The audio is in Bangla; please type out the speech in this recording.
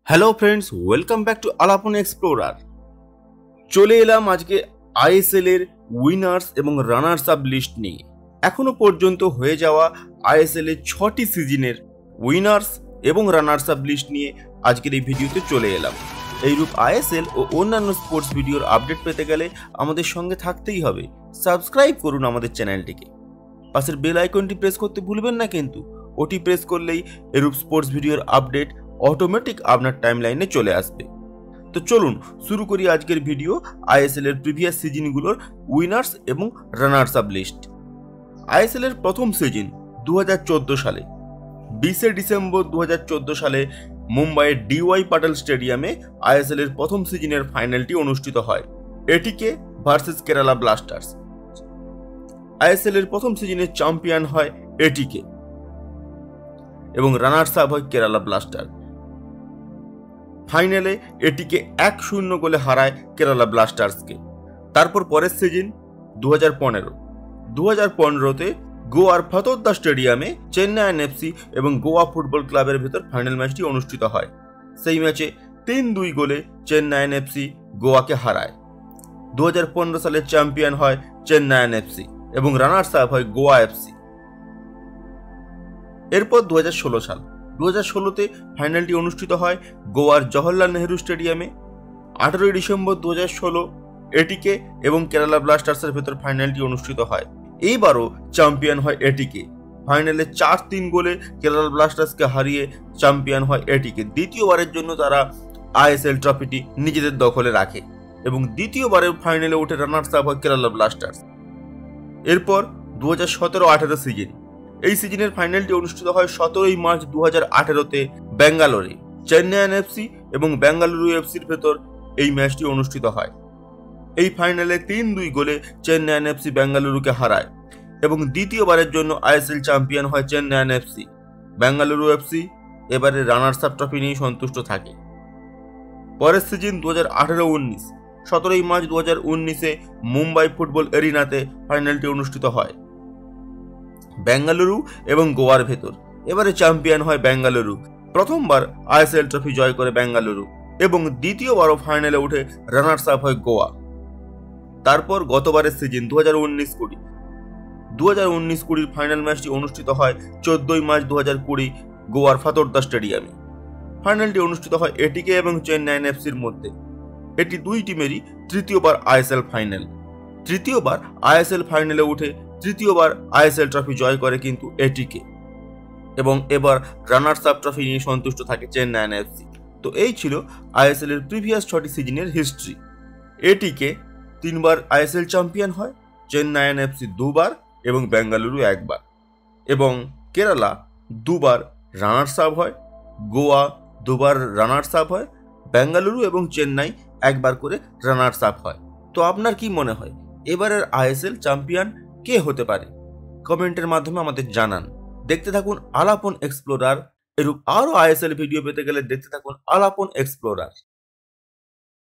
Hello friends, welcome back to Alapan explorer. চলে এলাম আজকে আইএসএল এর উইনার্স এবং রানার্স আপ লিস্ট নিয়ে। এখনো পর্যন্ত হয়ে যাওয়া আইএসএল এর 6টি সিজনের উইনার্স এবং রানার্স আপ লিস্ট নিয়ে আজকের এই ভিডিওতে চলে এলাম। এইরূপ আইএসএল ও অন্যান্য স্পোর্টস ভিডিওর আপডেট পেতে গেলে আমাদের সঙ্গে থাকতেই হবে। সাবস্ক্রাইব করুন আমাদের চ্যানেলটিকে, পাশের বেল আইকনটি প্রেস করতে ভুলবেন না কিন্তু। ওটি প্রেস করলেই এরূপ স্পোর্টস ভিডিওর আপডেট অটোমেটিক আপনার টাইমলাইনে চলে আসবে। তো চলুন শুরু করি আজকের ভিডিও আইএসএল এর প্রিভিয়াস সিজনগুলোর উইনার্স এবং রানার্স আপ লিস্ট। আইএসএল এর প্রথম সিজন 2014 সালে 20 ডিসেম্বর 2014 সালে মুম্বাইয়ের ডিওয়াই পাটেল স্টেডিয়ামে আইএসএল এর প্রথম সিজনের ফাইনালটি অনুষ্ঠিত হয়, এটিকে ভার্সেস কেরালা ব্লাস্টার্স। আইএসএল এর প্রথম সিজনের চ্যাম্পিয়ন হয় এটিকে এবং রানার্স আপ হয় কেরালা ব্লাস্টার। ফাইনালে এটিকে 1-0 গোলে হারায় কেরালা ব্লাস্টার্সকে। তারপর পরের সিজন 2015-তে গোয়ার ফাতোদ্দা স্টেডিয়ামে চেন্নাই এফসি এবং গোয়া ফুটবল ক্লাবের ভেতর ফাইনাল ম্যাচটি অনুষ্ঠিত হয়। সেই ম্যাচে 3-2 গোলে চেন্নাই এফসি গোয়াকে হারায়। 2015 সালে চ্যাম্পিয়ন হয় চেন্নাই এফসি এবং রানার্স আপ হয় গোয়া এফসি। এরপর 2016 সাল 2016তে ফাইনালটি অনুষ্ঠিত হয় গোয়ার জওহরলাল নেহরু স্টেডিয়ামে। 18 ডিসেম্বর 2016 এটিকে এবং কেরালা ব্লাস্টার্সের ভেতর ফাইনালটি অনুষ্ঠিত হয়। এইবারও চ্যাম্পিয়ন হয় এটিকে। ফাইনালে 4-3 গোলে কেরালা ব্লাস্টার্সকে হারিয়ে চ্যাম্পিয়ন হয় এটিকে। দ্বিতীয়বারের জন্য তারা আইএসএল ট্রফিটি নিজেদের দখলে রাখে এবং দ্বিতীয়বারের ফাইনালে ওঠে রানার্স আপ হয় কেরালা ব্লাস্টার্স। এরপর 2017-18 সিজন, এই সিজনের ফাইনালটি অনুষ্ঠিত হয় 17 মার্চ 2018তে ব্যাঙ্গালোরে। চেন্নাই এফসি এবং বেঙ্গালুরু এফসির ভেতর এই ম্যাচটি অনুষ্ঠিত হয়। এই ফাইনালে 3-2 গোলে চেন্নাই এফসি বেঙ্গালুরুকে হারায় এবং দ্বিতীয়বারের জন্য আইএসএল চ্যাম্পিয়ন হয় চেন্নাই এফসি। বেঙ্গালুরু এফসি এবারে রানার্স আপ ট্রফি নিয়ে সন্তুষ্ট থাকে। পরের সিজন 2018-19, 17 মার্চ 2019-এ মুম্বাই ফুটবল এরিনাতে ফাইনালটি অনুষ্ঠিত হয় বেঙ্গালুরু এবং গোয়ার ভেতর। এবারে চ্যাম্পিয়ন হয় বেঙ্গালুরু। প্রথমবার আইএসএল ট্রফি জয় করে বেঙ্গালুরু এবং দ্বিতীয়বারও ফাইনালে উঠে রানার্স আপ হয় গোয়া। তারপর গতবারের সিজন 2019-20 ফাইনাল ম্যাচটি অনুষ্ঠিত হয় 14 মার্চ 2020 গোয়ার ফাতোদ্দা স্টেডিয়ামে। ফাইনালটি অনুষ্ঠিত হয় এটিকে এবং চেন্নাই এফসির মধ্যে। এটি দুই টিমেরই তৃতীয়বার আইএসএল ফাইনাল। তৃতীয়বার আইএসএল ফাইনালে উঠে তৃতীয়বার আইএসএল ট্রফি জয় করে কিন্তু এটিকে এবং এবার রানার্স আপ ট্রফি নিয়ে সন্তুষ্ট থাকে চেন্নাই এফসি। তো এই ছিল আইএসএল এর প্রিভিয়াস 6টি সিজনের হিস্ট্রি। এটিকে 3বার আইএসএল চ্যাম্পিয়ন হয়, চেন্নাই এফসি 2বার এবং বেঙ্গালুরু 1বার, এবং কেরালা 2বার রানার্স আপ হয়, গোয়া 2বার রানার্স আপ হয়, বেঙ্গালুরু এবং চেন্নাই 1বার করে রানার্স আপ হয়। তো আপনার কি মনে হয় এবারের আইএসএল চ্যাম্পিয়ন কে হতে পারে? কমেন্টের মাধ্যমে আমাদের জানান। দেখতে থাকুন আলাপন এক্সপ্লোরার। এরূপ আরো আইএসএল ভিডিও পেতে গেলে দেখতে থাকুন আলাপন এক্সপ্লোরার।